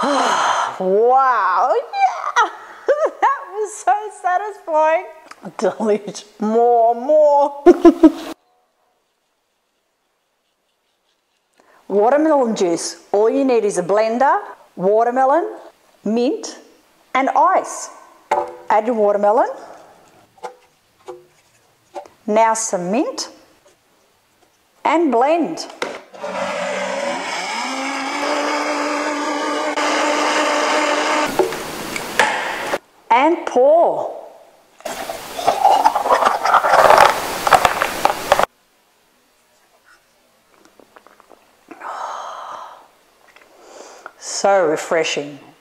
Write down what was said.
Wow, yeah, that was so satisfying. Delete more. Watermelon juice. All you need is a blender, watermelon, mint, and ice. Add your watermelon. Now some mint and blend. And pour. So refreshing.